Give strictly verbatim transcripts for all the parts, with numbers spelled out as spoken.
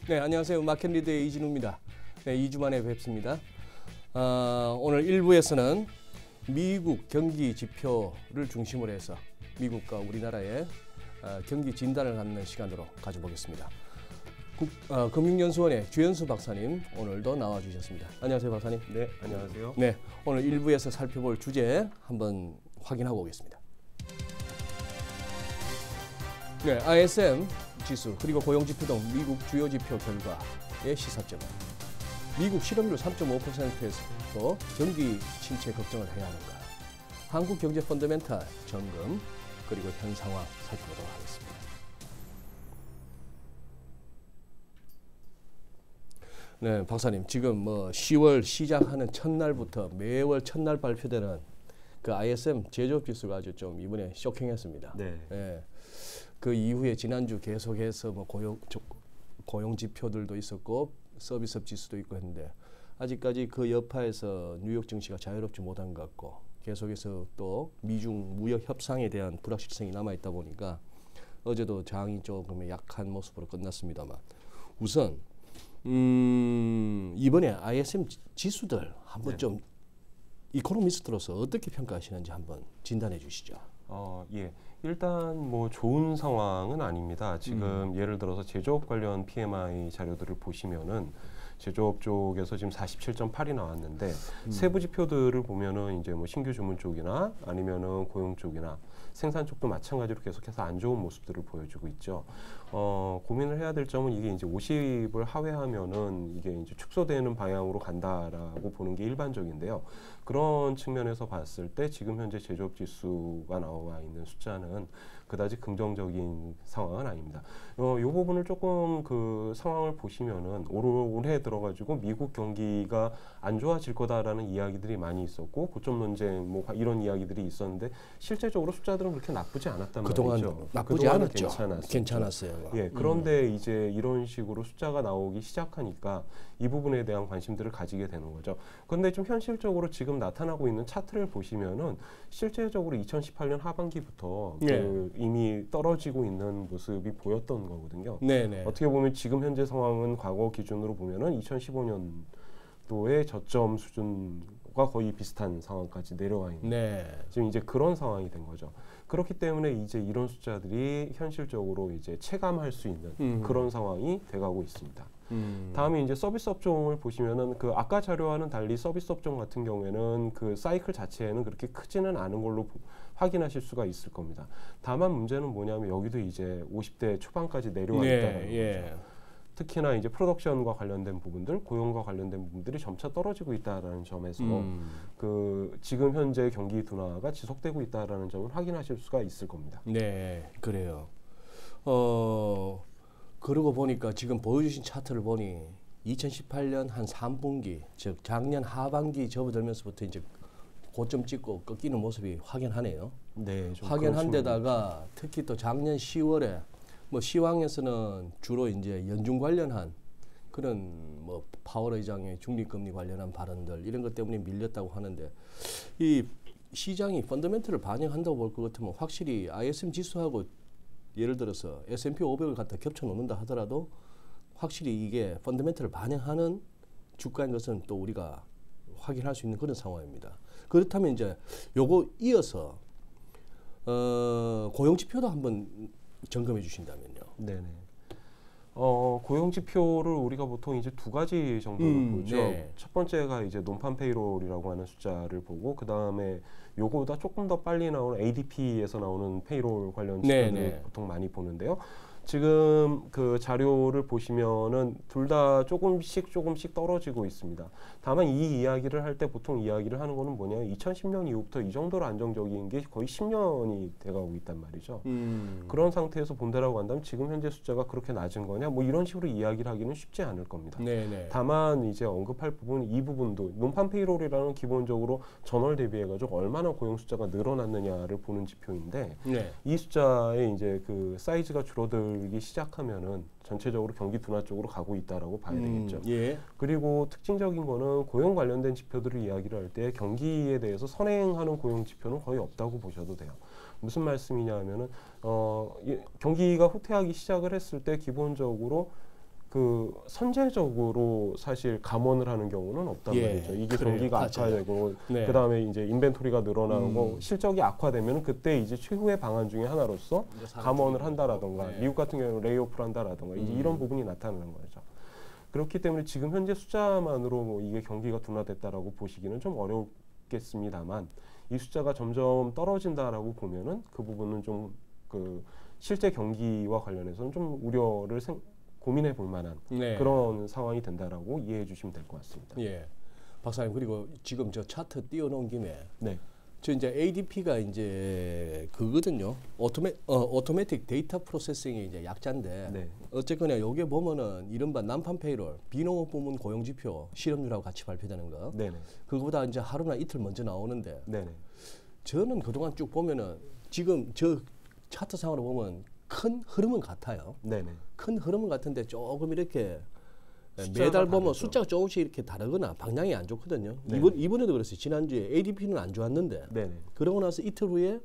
네, 안녕하세요. 마켓리드의 이진우입니다. 네, 이 주 만에 뵙습니다. 어, 오늘 일 부에서는 미국 경기 지표를 중심으로 해서 미국과 우리나라의 어, 경기 진단을 갖는 시간으로 가져보겠습니다. 국, 어, 금융연수원의 주현수 박사님 오늘도 나와주셨습니다. 안녕하세요, 박사님. 네, 안녕하세요. 네, 오늘 일 부에서 살펴볼 주제 한번 확인하고 오겠습니다. 네, 아이에스엠 지수 그리고 고용지표 등 미국 주요 지표 결과의 시사점은 미국 실업률 삼 점 오 퍼센트에서도 경기 침체 걱정을 해야 하는가, 한국 경제 펀더멘탈 점검 그리고 현 상황 살펴보도록 하겠습니다. 네, 박사님, 지금 뭐 시월 시작하는 첫날부터 매월 첫날 발표되는 그 아이에스엠 제조업 지수가 아주 좀 이번에 쇼킹했습니다. 네. 네. 그 이후에 지난주 계속해서 뭐 고용 고용 지표들도 있었고 서비스업 지수도 있고 했는데 아직까지 그 여파에서 뉴욕 증시가 자유롭지 못한 것 같고 계속해서 또 미중 무역 협상에 대한 불확실성이 남아 있다 보니까 어제도 장이 조금 약한 모습으로 끝났습니다만 우선 음 이번에 아이에스엠 지수들 한번 네. 좀 이코노미스트로서 어떻게 평가하시는지 한번 진단해 주시죠. 어, 예. 일단 뭐 좋은 상황은 아닙니다. 지금 음. 예를 들어서 제조업 관련 피엠아이 자료들을 보시면은 제조업 쪽에서 지금 사십칠 점 팔이 나왔는데 음. 세부 지표들을 보면은 이제 뭐 신규 주문 쪽이나 아니면은 고용 쪽이나 생산 쪽도 마찬가지로 계속해서 안 좋은 모습들을 보여주고 있죠. 어, 고민을 해야 될 점은 이게 이제 오십을 하회하면은 이게 이제 축소되는 방향으로 간다라고 보는 게 일반적인데요. 그런 측면에서 봤을 때 지금 현재 제조업 지수가 나와 있는 숫자는 그다지 긍정적인 상황은 아닙니다. 어, 이 부분을 조금 그 상황을 보시면은 올해 들어가지고 미국 경기가 안 좋아질 거다라는 이야기들이 많이 있었고 고점 논쟁 뭐 이런 이야기들이 있었는데 실제적으로 숫자들은 그렇게 나쁘지 않았단 그동안 말이죠. 나쁘지 않았죠. 괜찮았었죠. 괜찮았어요. 예, 그런데 음. 이제 이런 식으로 숫자가 나오기 시작하니까 이 부분에 대한 관심들을 가지게 되는 거죠. 그런데 좀 현실적으로 지금 나타나고 있는 차트를 보시면은 실제적으로 이천십팔 년 하반기부터 네. 그 이미 떨어지고 있는 모습이 보였던 거거든요. 네네. 어떻게 보면 지금 현재 상황은 과거 기준으로 보면은 이천십오 년도의 저점 수준과 거의 비슷한 상황까지 내려와 있는 네. 지금 이제 그런 상황이 된 거죠. 그렇기 때문에 이제 이런 숫자들이 현실적으로 이제 체감할 수 있는 음. 그런 상황이 돼가고 있습니다. 음. 다음에 이제 서비스 업종을 보시면은 그 아까 자료와는 달리 서비스 업종 같은 경우에는 그 사이클 자체에는 그렇게 크지는 않은 걸로 보, 확인하실 수가 있을 겁니다. 다만 문제는 뭐냐면 여기도 이제 오십 대 초반까지 내려와 네, 있다는 예. 거죠. 특히나 이제 프로덕션과 관련된 부분들, 고용과 관련된 부분들이 점차 떨어지고 있다라는 점에서 음. 그 지금 현재 경기 둔화가 지속되고 있다라는 점을 확인하실 수가 있을 겁니다. 네, 그래요. 어. 그러고 보니까 지금 보여주신 차트를 보니 이천십팔 년 한 삼 분기, 즉 작년 하반기 접어들면서부터 이제 고점 찍고 꺾이는 모습이 확연하네요. 네, 좀 확연한 데다가 특히 또 작년 시월에 뭐 시황에서는 주로 이제 연준 관련한 그런 뭐 파월 의장의 중립금리 관련한 발언들 이런 것 때문에 밀렸다고 하는데 이 시장이 펀더멘털을 반영한다고 볼 것 같으면 확실히 아이에스엠 지수하고 예를 들어서 에스 앤 피 오백을 갖다 겹쳐 놓는다 하더라도 확실히 이게 펀더멘털을 반영하는 주가인 것은 또 우리가 확인할 수 있는 그런 상황입니다. 그렇다면 이제 요거 이어서 어, 고용 지표도 한번 점검해 주신다면요. 네네. 어, 고용 지표를 우리가 보통 이제 두 가지 정도로 음, 보죠. 네. 첫 번째가 이제 논판 페이롤이라고 하는 숫자를 보고 그 다음에 요거보다 조금 더 빨리 나오는 에이디피에서 나오는 페이롤 관련 지표를 네, 네. 보통 많이 보는데요. 지금 그 자료를 보시면은 둘 다 조금씩 조금씩 떨어지고 있습니다. 다만 이 이야기를 할 때 보통 이야기를 하는 거는 뭐냐, 이천십 년 이후부터 이 정도로 안정적인 게 거의 십 년이 돼가고 있단 말이죠. 음. 그런 상태에서 본다라고 한다면 지금 현재 숫자가 그렇게 낮은 거냐, 뭐 이런 식으로 이야기를 하기는 쉽지 않을 겁니다. 네네. 다만 이제 언급할 부분 이 부분도 논판 페이롤이라는 기본적으로 전월 대비해가지고 얼마나 고용 숫자가 늘어났느냐를 보는 지표인데 네. 이 숫자의 이제 그 사이즈가 줄어들 기 시작하면은 전체적으로 경기 둔화 쪽으로 가고 있다라고 봐야 되겠죠. 음, 예. 그리고 특징적인 거는 고용 관련된 지표들을 이야기를 할 때 경기에 대해서 선행하는 고용 지표는 거의 없다고 보셔도 돼요. 무슨 말씀이냐 하면은 어, 이, 경기가 후퇴하기 시작을 했을 때 기본적으로 그 선제적으로 사실 감원을 하는 경우는 없단 예, 말이죠. 이게 그래요. 경기가 맞아요. 악화되고 네. 그다음에 이제 인벤토리가 늘어나고 음. 실적이 악화되면 그때 이제 최후의 방안 중에 하나로서 감원을 한다라던가 네. 미국 같은 경우는 레이오프를 한다라던가 이제 음. 이런 부분이 나타나는 거죠. 그렇기 때문에 지금 현재 숫자만으로 뭐 이게 경기가 둔화됐다라고 보시기는 좀 어렵겠습니다만 이 숫자가 점점 떨어진다라고 보면은 그 부분은 좀 그 실제 경기와 관련해서는 좀 우려를 생, 고민해 볼 만한 네. 그런 상황이 된다라고 이해해 주시면 될 것 같습니다. 예. 박사님 그리고 지금 저 차트 띄워놓은 김에 네. 저 이제 에이디피가 이제 그거든요. 오토메 어 오토매틱 데이터 프로세싱이 이제 약자인데 네. 어쨌거나 여기에 보면은 이른바 난판 페이롤 비농업 부문 고용 지표 실업률하고 같이 발표되는 거. 네네. 그거보다 이제 하루나 이틀 먼저 나오는데 네네. 저는 그동안 쭉 보면은 지금 저 차트상으로 보면 큰 흐름은 같아요. 네네. 큰 흐름은 같은데 조금 이렇게 숫자가 매달 보면 다르죠. 숫자가 조금씩 이렇게 다르거나 방향이 안 좋거든요. 네. 이번 이번에도 그랬어요. 지난주에 에이디피는 안 좋았는데 네네. 그러고 나서 이틀 후에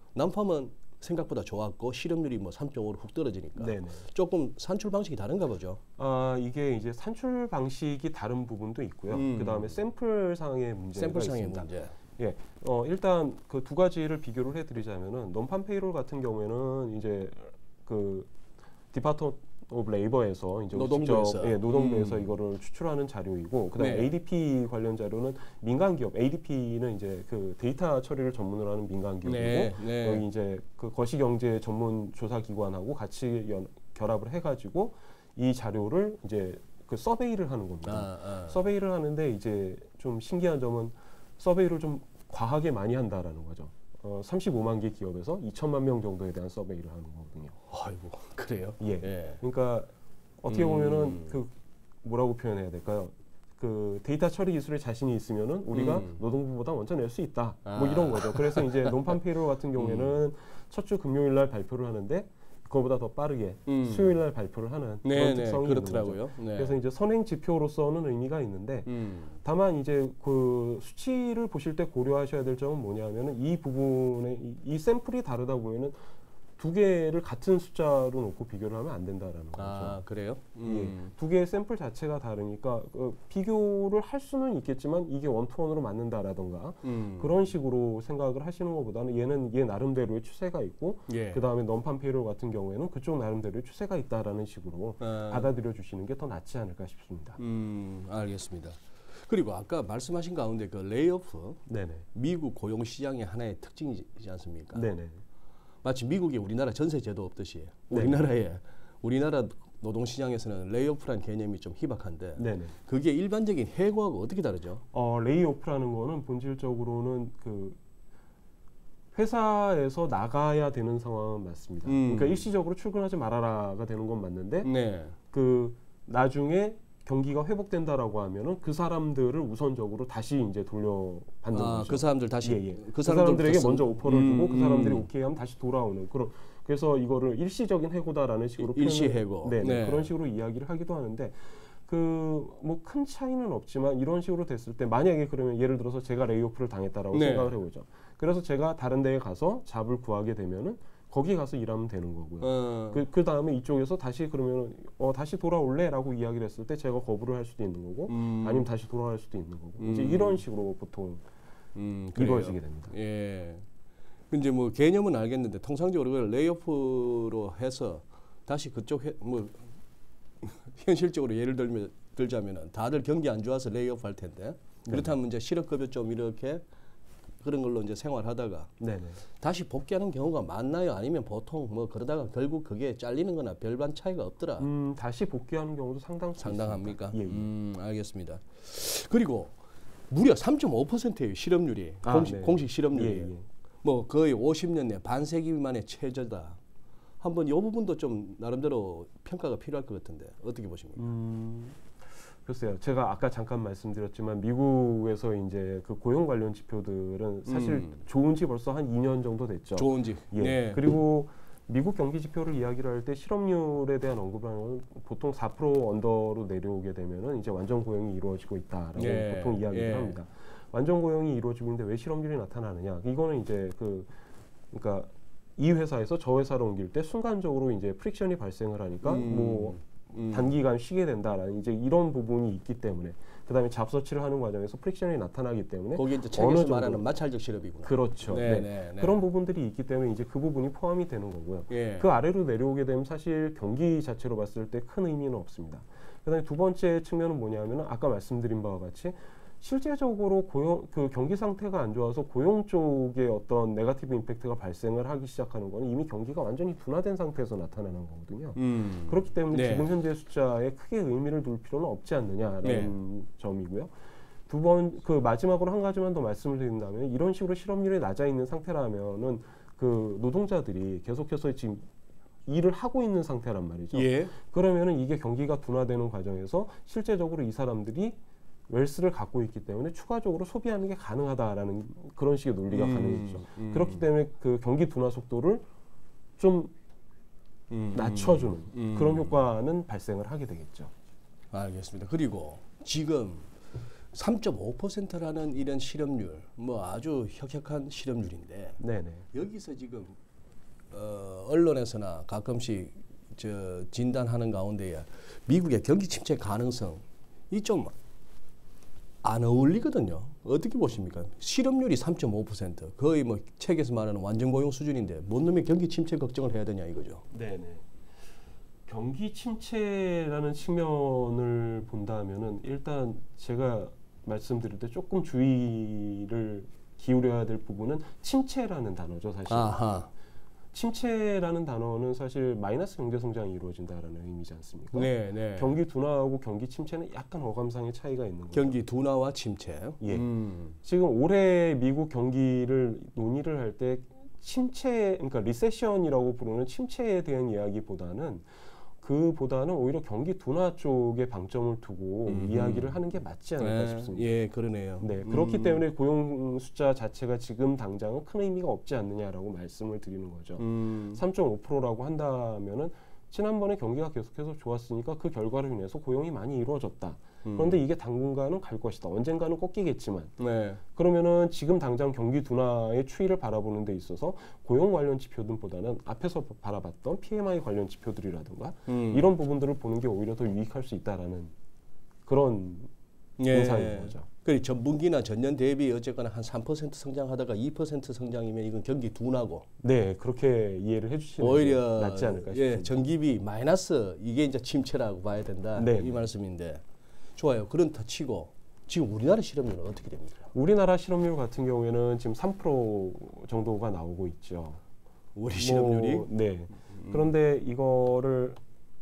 난팜은 생각보다 좋았고 실업률이 뭐 삼 점 오로 훅 떨어지니까 네네. 조금 산출 방식이 다른가 보죠. 아 이게 이제 산출 방식이 다른 부분도 있고요. 음. 그 다음에 샘플상의 문제가 샘플상의 있습니다. 문제. 예, 어, 일단 그 두 가지를 비교를 해드리자면은 논판 페이롤 같은 경우에는 이제 그 디파트 오브 레이버에서 이제 노동부에서. 직접 예, 노동부에서 음. 이거를 추출하는 자료이고 그다음에 네. 에이디피 관련 자료는 민간 기업 에이디피는 이제 그 데이터 처리를 전문으로 하는 민간 기업이고 네, 네. 여기 이제 그 거시경제 전문 조사 기관하고 같이 연, 결합을 해가지고 이 자료를 이제 그 서베이를 하는 겁니다. 아, 아. 서베이를 하는데 이제 좀 신기한 점은 서베이를 좀 과하게 많이 한다라는 거죠. 어, 삼십오만 개 기업에서 이천만 명 정도에 대한 서베이를 하는 거거든요. 아이고 그래요? 예. 예. 그러니까 어떻게 음. 보면은 그 뭐라고 표현해야 될까요? 그 데이터 처리 기술에 자신이 있으면은 우리가 음. 노동부보다 먼저 낼 수 있다. 아. 뭐 이런 거죠. 그래서 이제 논판 페이롤 같은 경우에는 음. 첫 주 금요일 날 발표를 하는데 그거보다 더 빠르게 음. 수요일 날 발표를 하는 네, 그런 네, 특성이 그렇더라고요. 있는 거죠. 네. 그래서 이제 선행 지표로서는 의미가 있는데 음. 다만 이제 그 수치를 보실 때 고려하셔야 될 점은 뭐냐면은 이 부분에 이, 이 샘플이 다르다 보면은 두 개를 같은 숫자로 놓고 비교를 하면 안 된다라는 거죠. 아 그래요? 예, 음. 두 개의 샘플 자체가 다르니까 어, 비교를 할 수는 있겠지만 이게 원투원으로 맞는다라던가 음. 그런 식으로 생각을 하시는 것보다는 얘는 얘 나름대로의 추세가 있고 예. 그 다음에 넌판 페이롤 같은 경우에는 그쪽 나름대로의 추세가 있다라는 식으로 아. 받아들여 주시는 게 더 낫지 않을까 싶습니다. 음, 알겠습니다. 그리고 아까 말씀하신 가운데 그 레이오프 네네. 미국 고용 시장의 하나의 특징이지 않습니까? 네네. 마치 미국이 우리나라 전세 제도 없듯이 네. 우리나라에 우리나라 노동 시장에서는 레이오프라는 개념이 좀 희박한데 네네. 그게 일반적인 해고하고 어떻게 다르죠? 어, 레이오프라는 거는 본질적으로는 그 회사에서 나가야 되는 상황은 맞습니다. 음. 그러니까 일시적으로 출근하지 말아라가 되는 건 맞는데 네. 그 나중에 경기가 회복된다라고 하면은 그 사람들을 우선적으로 다시 이제 돌려받는 아, 거죠. 그 사람들 다시 예, 예. 그, 그 사람들에게 사람들부터 먼저 쓴- 오퍼를 음, 주고 그 사람들이 음. 오케이 하면 다시 돌아오는 그런 그래서 이거를 일시적인 해고다라는 식으로 일시 표현을- 해고. 네, 네. 그런 식으로 이야기를 하기도 하는데 그 뭐 큰 차이는 없지만 이런 식으로 됐을 때 만약에 그러면 예를 들어서 제가 레이오프를 당했다라고 네. 생각을 해보죠. 그래서 제가 다른 데에 가서 잡을 구하게 되면은 거기 가서 일하면 되는 거고요. 어, 그, 그 다음에 이쪽에서 다시 그러면 어 다시 돌아올래라고 이야기를 했을 때 제가 거부를 할 수도 있는 거고 음, 아니면 다시 돌아갈 수도 있는 거고 이제 음. 이런 식으로 보통 음, 그래요. 이루어지게 됩니다. 예. 근데 뭐 개념은 알겠는데 통상적으로 그걸 레이오프로 해서 다시 그쪽 해, 뭐 현실적으로 예를 들면 들자면은 다들 경기 안 좋아서 레이오프 할 텐데 그렇다면 이제 실업급여 좀 이렇게 그런 걸로 이제 생활하다가 네네. 다시 복귀하는 경우가 많나요? 아니면 보통 뭐 그러다가 결국 그게 잘리는거나 별반 차이가 없더라. 음 다시 복귀하는 경우도 상당 상당합니까? 예, 예. 음, 알겠습니다. 그리고 무려 삼 점 오 퍼센트예요 실업률이 아, 공식, 네. 공식 실업률이. 예, 예. 뭐 거의 오십 년 내 반세기 만의 최저다. 한번 이 부분도 좀 나름대로 평가가 필요할 것 같은데 어떻게 보십니까? 음, 글쎄요. 제가 아까 잠깐 말씀드렸지만 미국에서 이제 그 고용 관련 지표들은 사실 음. 좋은 지 벌써 한 이 년 정도 됐죠. 좋은지. 예. 네. 그리고 미국 경기 지표를 이야기를 할 때 실업률에 대한 언급하는 건 보통 사 퍼센트 언더로 내려오게 되면은 이제 완전 고용이 이루어지고 있다라고 예, 보통 이야기를 예. 합니다. 완전 고용이 이루어지고 있는데 왜 실업률이 나타나느냐? 이거는 이제 그 그러니까 이 회사에서 저 회사로 옮길 때 순간적으로 이제 프릭션이 발생을 하니까 음. 뭐 음. 단기간 쉬게 된다라는 이제 이런 부분이 있기 때문에 그다음에 잡서치를 하는 과정에서 프릭션이 나타나기 때문에 거기 이제 어느 책에서 정도- 말하는 마찰적 실업이구나. 그렇죠. 네, 네. 네, 네. 그런 부분들이 있기 때문에 이제 그 부분이 포함이 되는 거고요. 예. 그 아래로 내려오게 되면 사실 경기 자체로 봤을 때 큰 의미는 없습니다. 그다음에 두 번째 측면은 뭐냐면은 아까 말씀드린 바와 같이 실제적으로 고용 그 경기 상태가 안 좋아서 고용 쪽에 어떤 네거티브 임팩트가 발생을 하기 시작하는 거는 이미 경기가 완전히 둔화된 상태에서 나타나는 거거든요. 음. 그렇기 때문에 네. 지금 현재 숫자에 크게 의미를 둘 필요는 없지 않느냐라는 네. 점이고요. 두 번 그 마지막으로 한 가지만 더 말씀을 드린다면 이런 식으로 실업률이 낮아 있는 상태라면은 그 노동자들이 계속해서 지금 일을 하고 있는 상태란 말이죠. 예. 그러면은 이게 경기가 둔화되는 과정에서 실제적으로 이 사람들이 웰스를 갖고 있기 때문에 추가적으로 소비하는 게 가능하다라는 그런 식의 논리가 음, 가능해지죠. 음. 그렇기 때문에 그 경기 둔화 속도를 좀 음, 낮춰주는 음. 그런 효과는 발생을 하게 되겠죠. 알겠습니다. 그리고 지금 삼 점 오 퍼센트라는 이런 실업률, 뭐 아주 혁혁한 실업률인데 네네. 여기서 지금 어, 언론에서나 가끔씩 저 진단하는 가운데에 미국의 경기 침체 가능성 이 좀 안 어울리거든요. 어떻게 보십니까? 실업률이 삼 점 오 퍼센트, 거의 뭐 책에서 말하는 완전 고용 수준인데 뭔 놈의 경기 침체 걱정을 해야 되냐 이거죠. 네네. 경기 침체라는 측면을 본다면은 일단 제가 말씀드릴 때 조금 주의를 기울여야 될 부분은 침체라는 단어죠, 사실. 아하. 침체라는 단어는 사실 마이너스 경제 성장이 이루어진다라는 의미지 않습니까? 네, 네. 경기 둔화하고 경기 침체는 약간 어감상의 차이가 있는 거죠. 경기 둔화와 침체. 예. 음. 지금 올해 미국 경기를 논의를 할 때 침체, 그러니까 리세션이라고 부르는 침체에 대한 이야기보다는 그보다는 오히려 경기 둔화 쪽에 방점을 두고 음. 이야기를 하는 게 맞지 않을까 네, 싶습니다. 예, 그러네요. 네, 그렇기 음. 때문에 고용 숫자 자체가 지금 당장은 큰 의미가 없지 않느냐라고 말씀을 드리는 거죠. 음. 삼 점 오 퍼센트라고 한다면은 지난번에 경기가 계속해서 좋았으니까 그 결과로 인해서 고용이 많이 이루어졌다. 음. 그런데 이게 당분간은 갈 것이다. 언젠가는 꺾이겠지만 네. 그러면은 지금 당장 경기 둔화의 추이를 바라보는 데 있어서 고용 관련 지표들보다는 앞에서 바라봤던 피엠아이 관련 지표들이라든가 음. 이런 부분들을 보는 게 오히려 더 유익할 수 있다라는 그런 예. 인상인 거죠. 그 전분기나 전년 대비 어쨌거나 한 삼 퍼센트 성장하다가 이 퍼센트 성장이면 이건 경기 둔화고 네, 그렇게 이해를 해주시는 오히려 게 낫지 않을까 싶습니다. 예, 전기비 마이너스 이게 이제 침체라고 봐야 된다 네. 이 말씀인데 좋아요. 그런 더 치고 지금 우리나라 실업률은 어떻게 됩니까? 우리나라 실업률 같은 경우에는 지금 삼 퍼센트 정도가 나오고 있죠. 우리 실업률이 뭐, 네. 그런데 이거를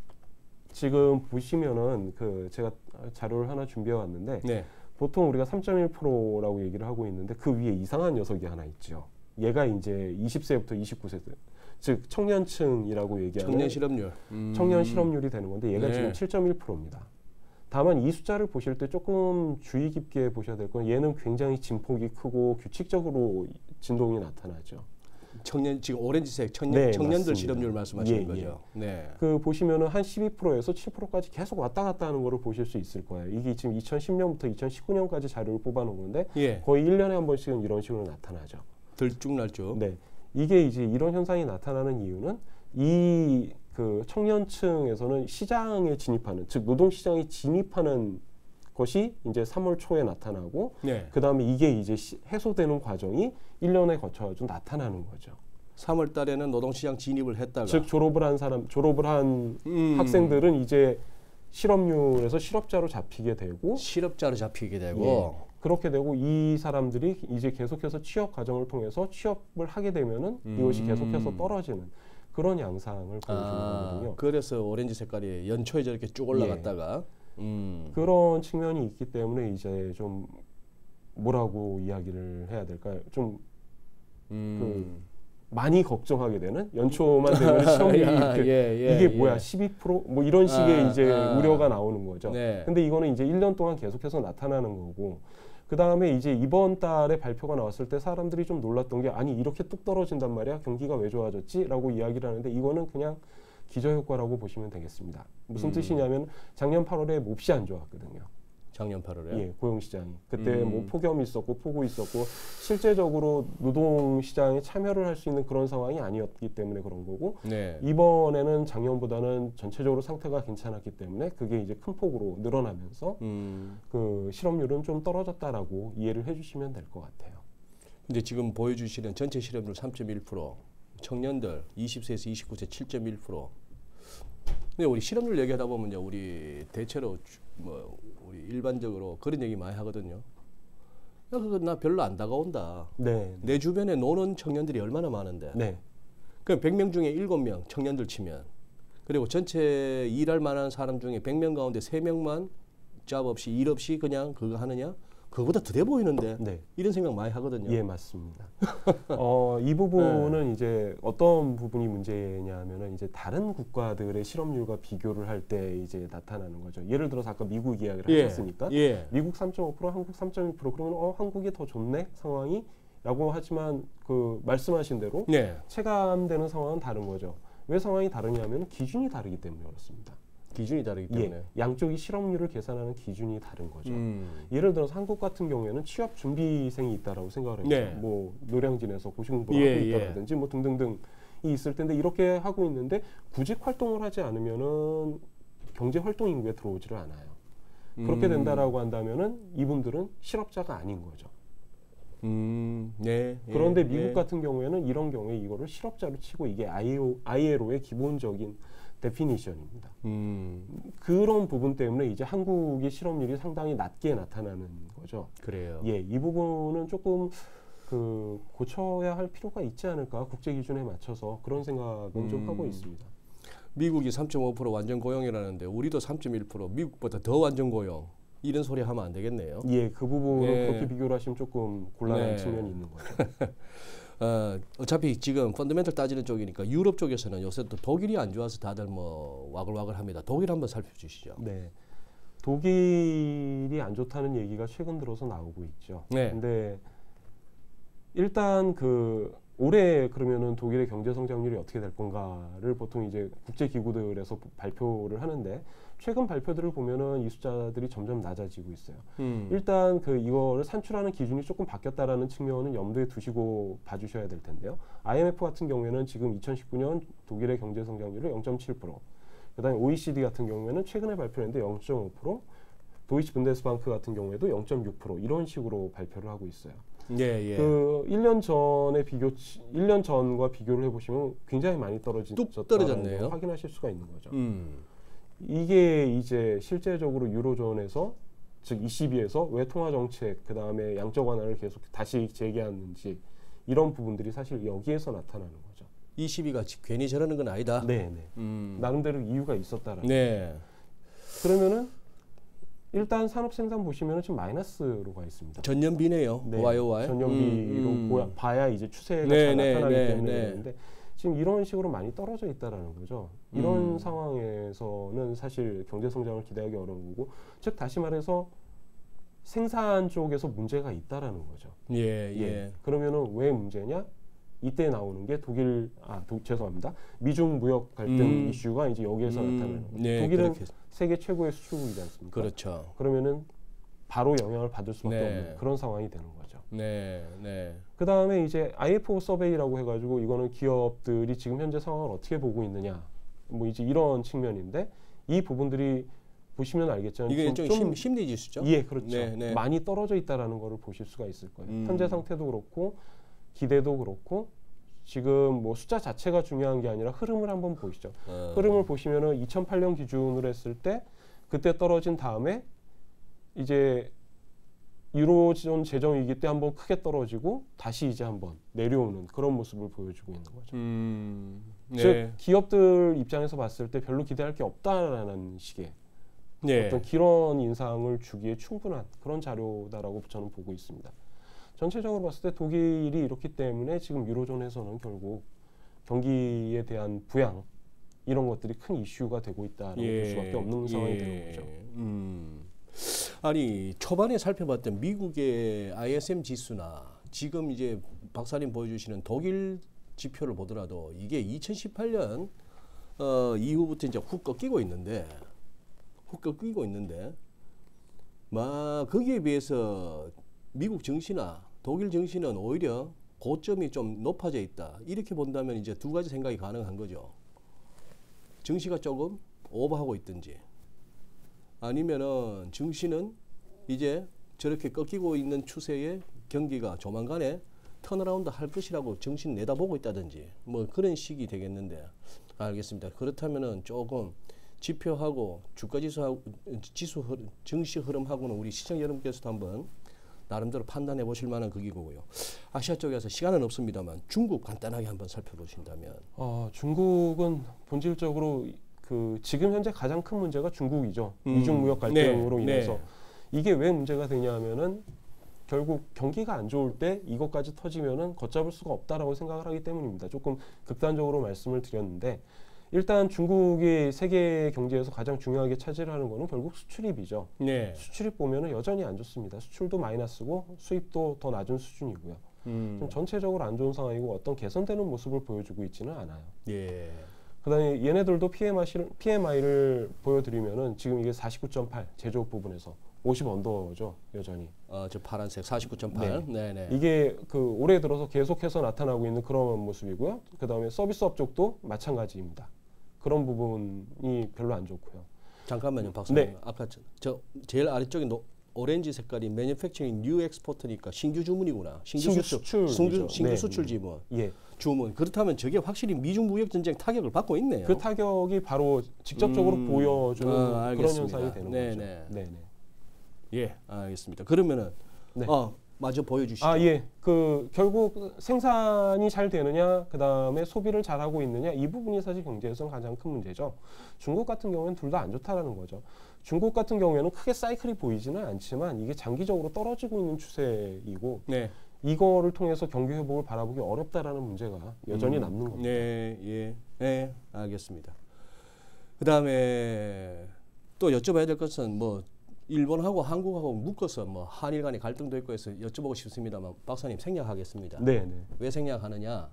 지금 보시면은 그 제가 자료를 하나 준비해 왔는데 네. 보통 우리가 삼 점 일 퍼센트라고 얘기를 하고 있는데 그 위에 이상한 녀석이 하나 있죠. 얘가 이제 이십 세부터 이십구 세, 즉 청년층이라고 얘기하는 청년 실업률. 음. 청년 실업률이 되는 건데 얘가 네. 지금 칠 점 일 퍼센트입니다. 다만 이 숫자를 보실 때 조금 주의 깊게 보셔야 될 건 얘는 굉장히 진폭이 크고 규칙적으로 진동이 나타나죠. 청년 지금 오렌지색 청년 네, 청년들 맞습니다. 실업률 말씀하시는 예, 거죠. 네. 그 보시면은 한 십이 퍼센트에서 칠 퍼센트까지 계속 왔다 갔다 하는 거를 보실 수 있을 거예요. 이게 지금 이천십 년부터 이천십구 년까지 자료를 뽑아놓은 건데 예. 거의 일 년에 한 번씩은 이런 식으로 나타나죠. 들쭉날쭉. 네, 이게 이제 이런 현상이 나타나는 이유는 이 그 청년층에서는 시장에 진입하는, 즉 노동 시장에 진입하는 것이 이제 삼월 초에 나타나고 네. 그 다음에 이게 이제 시, 해소되는 과정이 일 년에 거쳐가지고 나타나는 거죠. 삼월 달에는 노동시장 진입을 했다가 즉 졸업을 한 사람, 졸업을 한 음. 학생들은 이제 실업률에서 실업자로 잡히게 되고 실업자로 잡히게 되고 예. 그렇게 되고 이 사람들이 이제 계속해서 취업 과정을 통해서 취업을 하게 되면은 음. 이것이 계속해서 떨어지는 그런 양상을 보여주는 아, 거거든요. 그래서 오렌지 색깔이 연초에 저렇게 쭉 올라갔다가 음. 그런 측면이 있기 때문에 이제 좀 뭐라고 이야기를 해야 될까요? 좀 음. 많이 걱정하게 되는 연초만 되면 시험이 야, 이렇게 예, 예, 이게 예. 뭐야 십이 퍼센트 뭐 이런 식의 아, 이제 아. 우려가 나오는 거죠. 네. 근데 이거는 이제 일 년 동안 계속해서 나타나는 거고 그 다음에 이제 이번 달에 발표가 나왔을 때 사람들이 좀 놀랐던 게 아니 이렇게 뚝 떨어진단 말이야 경기가 왜 좋아졌지?라고 이야기를 하는데 이거는 그냥 기저효과라고 보시면 되겠습니다. 무슨 음. 뜻이냐면 작년 팔월에 몹시 안 좋았거든요. 작년 팔월에. 예, 고용 시장이 그때 음. 뭐 폭염이 있었고 폭우 있었고 실제적으로 노동 시장에 참여를 할 수 있는 그런 상황이 아니었기 때문에 그런 거고 네. 이번에는 작년보다는 전체적으로 상태가 괜찮았기 때문에 그게 이제 큰 폭으로 늘어나면서 음. 그 실업률은 좀 떨어졌다라고 이해를 해주시면 될 것 같아요. 근데 지금 보여주시는 전체 실업률 삼 점 일 퍼센트, 청년들 이십 세에서 이십구 세 칠 점 일 퍼센트. 근데 우리 실업률 얘기하다 보면 우리 대체로 주, 뭐 우리 일반적으로 그런 얘기 많이 하거든요. 야, 그거 나 별로 안 다가온다. 네, 내 주변에 노는 청년들이 얼마나 많은데. 네, 그럼 백 명 중에 일곱 명 청년들 치면, 그리고 전체 일할 만한 사람 중에 백 명 가운데 세 명만 잡 없이 일 없이 그냥 그거 하느냐? 그거보다 더 돼 보이는데. 네. 이런 생각 많이 하거든요. 예, 맞습니다. 어, 이 부분은 네. 이제 어떤 부분이 문제냐면은 이제 다른 국가들의 실업률과 비교를 할 때 이제 나타나는 거죠. 예를 들어서 아까 미국 이야기를 예. 하셨으니까 예. 미국 삼 점 오 퍼센트, 한국 삼 점 이 퍼센트 그러면 어, 한국이 더 좋네 상황이 라고 하지만 그 말씀하신 대로 네. 체감되는 상황은 다른 거죠. 왜 상황이 다르냐면 기준이 다르기 때문에 그렇습니다. 기준이 다르기 때문에. 예, 양쪽이 실업률을 계산하는 기준이 다른 거죠. 음. 예를 들어서 한국 같은 경우에는 취업 준비생이 있다라고 생각을 해요. 네. 뭐 노량진에서 고시공부를 예, 하고 예. 있다라든지 뭐 등등등이 있을 텐데 이렇게 하고 있는데 구직 활동을 하지 않으면은 경제 활동 인구에 들어오지를 않아요. 그렇게 음. 된다라고 한다면은 이분들은 실업자가 아닌 거죠. 음. 네. 그런데 예, 미국 예. 같은 경우에는 이런 경우에 이거를 실업자로 치고 이게 아이엘오의 기본적인 데피니션입니다. 음. 그런 부분 때문에 이제 한국의 실업률이 상당히 낮게 나타나는 거죠. 그래요. 예, 이 부분은 조금 그 고쳐야 할 필요가 있지 않을까 국제 기준에 맞춰서 그런 생각은 음. 좀 하고 있습니다. 미국이 삼 점 오 퍼센트 완전 고용이라는데 우리도 삼 점 일 퍼센트 미국보다 더 완전 고용. 이런 소리 하면 안 되겠네요. 예, 그 부분은 예. 그렇게 비교를 하시면 조금 곤란한 네. 측면이 있는 거죠. 어, 어차피 지금 펀더멘털 따지는 쪽이니까 유럽 쪽에서는 요새 또 독일이 안 좋아서 다들 뭐 와글와글합니다. 독일 한번 살펴주시죠. 네, 독일이 안 좋다는 얘기가 최근 들어서 나오고 있죠. 네. 근데 일단 그 올해 그러면은 독일의 경제 성장률이 어떻게 될 건가를 보통 이제 국제 기구들에서 발표를 하는데 최근 발표들을 보면은 이 숫자들이 점점 낮아지고 있어요. 음. 일단 그 이거를 산출하는 기준이 조금 바뀌었다라는 측면은 염두에 두시고 봐주셔야 될 텐데요. 아이엠에프 같은 경우에는 지금 이천십구 년 독일의 경제 성장률을 영 점 칠 퍼센트, 그다음에 오이시디 같은 경우에는 최근에 발표했는데 영 점 오 퍼센트, 도이치 분데스방크 같은 경우에도 영 점 육 퍼센트 이런 식으로 발표를 하고 있어요. 예, 예. 그 일 년 전에 비교, 일 년 전과 비교를 해보시면 굉장히 많이 뚝 떨어졌다는 떨어졌네요. 걸 확인하실 수가 있는 거죠. 음. 이게 이제 실제적으로 유로존에서 즉 이씨비에서 왜 통화 정책 그 다음에 양적 완화를 계속 다시 재개하는지 이런 부분들이 사실 여기에서 나타나는 거죠. 이십이가 괜히 저러는 건 아니다. 네, 네. 음. 나름대로 이유가 있었다라는. 네. 그러면은 일단 산업 생산 보시면은 지금 마이너스로 가 있습니다. 전년비네요. 네, 와이오와이. 전년비로 음, 음. 보야, 봐야 이제 추세가 네, 잘 네, 나타나기 네, 때문에 네. 그러는데 지금 이런 식으로 많이 떨어져 있다라는 거죠. 이런 음. 상황에서는 사실 경제 성장을 기대하기 어려운 거고, 즉 다시 말해서 생산 쪽에서 문제가 있다라는 거죠. 예, 예. 그러면은 왜 문제냐? 이때 나오는 게 독일, 아, 도, 죄송합니다. 미중 무역 갈등 음. 이슈가 이제 여기에서 음, 나타나는 거죠. 네, 독일은 그렇게. 세계 최고의 수출국이지 않습니까? 그렇죠. 그러면은 바로 영향을 받을 수밖에 네. 없는 그런 상황이 되는 거죠. 네, 네. 그 다음에 이제 아이에프오 서베이라고 해가지고 이거는 기업들이 지금 현재 상황을 어떻게 보고 있느냐, 뭐 이제 이런 측면인데 이 부분들이 보시면 알겠지만 이게 좀, 일종의 심, 심리 지수죠? 예, 그렇죠. 네, 네. 많이 떨어져 있다라는 거를 보실 수가 있을 거예요. 음. 현재 상태도 그렇고 기대도 그렇고 지금 뭐 숫자 자체가 중요한 게 아니라 흐름을 한번 보시죠. 어. 흐름을 보시면은 이천팔 년 기준으로 했을 때 그때 떨어진 다음에 이제 유로존 재정 위기 때 한번 크게 떨어지고 다시 이제 한번 내려오는 그런 모습을 보여주고 있는 거죠. 음, 네. 즉 기업들 입장에서 봤을 때 별로 기대할 게 없다라는 식의 네. 어떤 기런 인상을 주기에 충분한 그런 자료다라고 저는 보고 있습니다. 전체적으로 봤을 때 독일이 이렇기 때문에 지금 유로존에서는 결국 경기에 대한 부양 이런 것들이 큰 이슈가 되고 있다라고 예, 볼 수밖에 없는 상황이 예. 되는 거죠. 음. 아니 초반에 살펴봤던 미국의 아이에스엠 지수나 지금 이제 박사님 보여주시는 독일 지표를 보더라도 이게 이천십팔 년 어, 이후부터 이제 훅 꺾이고 있는데 훅 꺾이고 있는데 막 거기에 비해서 미국 증시나 독일 증시는 오히려 고점이 좀 높아져 있다. 이렇게 본다면 이제 두 가지 생각이 가능한 거죠. 증시가 조금 오버하고 있든지, 아니면은 증시는 이제 저렇게 꺾이고 있는 추세의 경기가 조만간에 턴어라운드 할 것이라고 정신 내다보고 있다든지 뭐 그런 식이 되겠는데, 알겠습니다. 그렇다면은 조금 지표하고 주가지수하고 지수 흐름, 증시 흐름하고는 우리 시청 여러분께서도 한번 나름대로 판단해 보실 만한 그기고요. 아시아 쪽에서 시간은 없습니다만 중국 간단하게 한번 살펴보신다면. 어, 중국은 본질적으로 그 지금 현재 가장 큰 문제가 중국이죠. 음, 미중 무역 갈등으로 네, 인해서. 네. 이게 왜 문제가 되냐면은 결국 경기가 안 좋을 때 이것까지 터지면은 걷잡을 수가 없다라고 생각을 하기 때문입니다. 조금 극단적으로 말씀을 드렸는데, 일단 중국이 세계 경제에서 가장 중요하게 차지하는 거는 결국 수출입이죠. 네. 수출입 보면은 여전히 안 좋습니다. 수출도 마이너스고 수입도 더 낮은 수준이고요. 음. 좀 전체적으로 안 좋은 상황이고 어떤 개선되는 모습을 보여주고 있지는 않아요. 예. 그다음에 얘네들도 피엠아이, 피엠아이를 보여드리면은 지금 이게 사십구 점 팔 제조업 부분에서 오십 언더죠, 여전히. 어, 저 파란색 사십구 점 팔. 네. 네네. 이게 그 올해 들어서 계속해서 나타나고 있는 그런 모습이고요. 그다음에 서비스업 쪽도 마찬가지입니다. 그런 부분이 별로 안 좋고요. 잠깐만요, 박사님. 네. 아까 저, 저 제일 아래쪽에 노, 오렌지 색깔이 매니팩처링 뉴 엑스포트니까 신규 주문이구나. 신규, 신규 수출, 신규, 신규 네. 수출 지문. 예. 주문. 그렇다면 저게 확실히 미중 무역 전쟁 타격을 받고 있네요. 그 타격이 바로 직접적으로 음, 보여주는 아, 그런 현상이 되는 네네. 거죠. 네네. 예, 알겠습니다. 그러면은 네. 어, 마저 보여주시죠. 아, 예. 그 결국 생산이 잘 되느냐, 그 다음에 소비를 잘 하고 있느냐, 이 부분이 사실 경제에서는 가장 큰 문제죠. 중국 같은 경우에는 둘 다 안 좋다라는 거죠. 중국 같은 경우에는 크게 사이클이 보이지는 않지만 이게 장기적으로 떨어지고 있는 추세이고, 네. 이거를 통해서 경기 회복을 바라보기 어렵다라는 문제가 여전히 음, 남는 겁니다. 네, 예, 네, 알겠습니다. 그 다음에 또 여쭤봐야 될 것은 뭐. 일본하고 한국하고 묶어서 뭐 한일 간의 갈등도 있고 해서 여쭤보고 싶습니다만 박사님 생략하겠습니다. 네, 네. 왜 생략하느냐?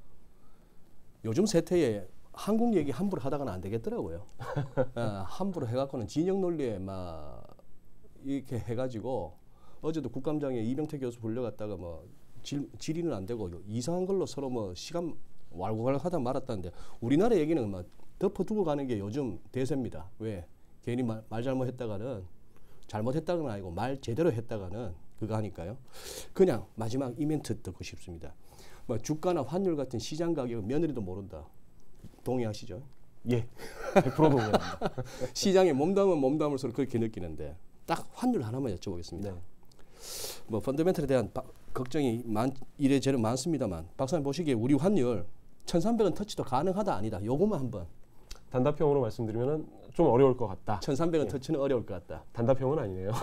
요즘 세태에 한국 얘기 함부로 하다가는 안 되겠더라고요. 아, 함부로 해갖고는 진영 논리에 막 이렇게 해가지고 어제도 국감장에 이병태 교수 불려갔다가 뭐 질, 질의는 안 되고 이상한 걸로 서로 뭐 시간 왈가왈하다 말았다는데, 우리나라 얘기는 막 덮어두고 가는 게 요즘 대세입니다. 왜? 괜히 말, 말 잘못했다가는 잘못했다는 건 아니고 말 제대로 했다가는 그거 하니까요. 그냥 마지막 이멘트 듣고 싶습니다. 뭐 주가나 환율 같은 시장 가격은 며느리도 모른다. 동의하시죠? 예, 백 퍼센트 동의합니다. 시장에 몸담은 몸담을수록 그렇게 느끼는데 딱 환율 하나만 여쭤보겠습니다. 네. 뭐 펀더멘털에 대한 바, 걱정이 많, 이래저래 많습니다만 박사님 보시기에 우리 환율 천삼백 원 터치도 가능하다 아니다. 요것만 한번. 단답형으로 말씀드리면 좀 어려울 것 같다. 천삼백 원 예. 터치는 어려울 것 같다. 단답형은 아니네요.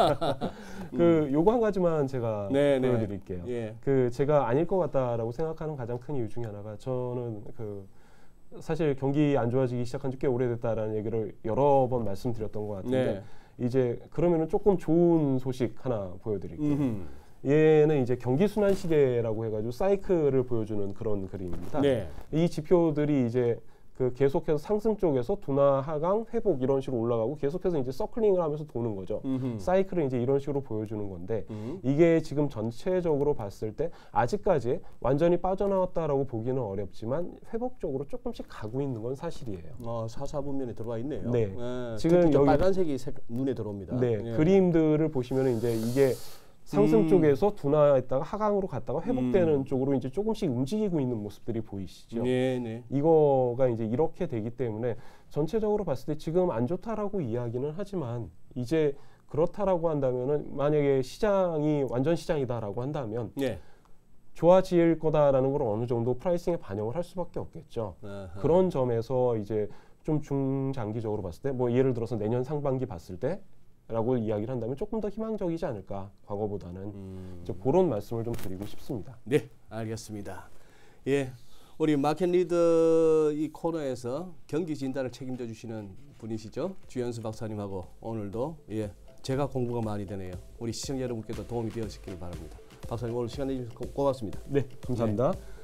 그 요거 한 가지만 제가 네, 보여드릴게요. 네. 예. 그 제가 아닐 것 같다라고 생각하는 가장 큰 이유 중에 하나가, 저는 그 사실 경기 안 좋아지기 시작한 지 꽤 오래됐다라는 얘기를 여러 번 말씀드렸던 것 같은데, 네. 이제 그러면은 조금 좋은 소식 하나 보여드릴게요. 음흠. 얘는 이제 경기 순환 시대라고 해가지고 사이클을 보여주는 그런 그림입니다. 네. 이 지표들이 이제 그 계속해서 상승 쪽에서 둔화, 하강, 회복 이런 식으로 올라가고 계속해서 이제 서클링을 하면서 도는 거죠. 음흠. 사이클을 이제 이런 식으로 보여주는 건데, 음. 이게 지금 전체적으로 봤을 때 아직까지 완전히 빠져나왔다라고 보기는 어렵지만 회복적으로 조금씩 가고 있는 건 사실이에요. 어, 사사분면에 들어와 있네요. 네. 네. 지금 여기 빨간색이 색, 눈에 들어옵니다. 네. 예. 그림들을 보시면은 이제 이게 상승 음. 쪽에서 둔화했다가 하강으로 갔다가 회복되는 음. 쪽으로 이제 조금씩 움직이고 있는 모습들이 보이시죠. 네, 네. 이거가 이제 이렇게 되기 때문에 전체적으로 봤을 때 지금 안 좋다라고 이야기는 하지만, 이제 그렇다라고 한다면은 만약에 시장이 완전 시장이다라고 한다면 네. 좋아질 거다라는 걸 어느 정도 프라이싱에 반영을 할 수밖에 없겠죠. 아하. 그런 점에서 이제 좀 중장기적으로 봤을 때, 뭐 예를 들어서 내년 상반기 봤을 때 라고 이야기를 한다면 조금 더 희망적이지 않을까, 과거보다는. 음. 이제 그런 말씀을 좀 드리고 싶습니다. 네, 알겠습니다. 예, 우리 마켓 리더 이 코너에서 경기 진단을 책임져 주시는 분이시죠, 주현수 박사님하고 오늘도 예 제가 공부가 많이 되네요. 우리 시청자 여러분께도 도움이 되었기를 바랍니다. 박사님 오늘 시간 내주셔서 고맙습니다. 네, 감사합니다. 네.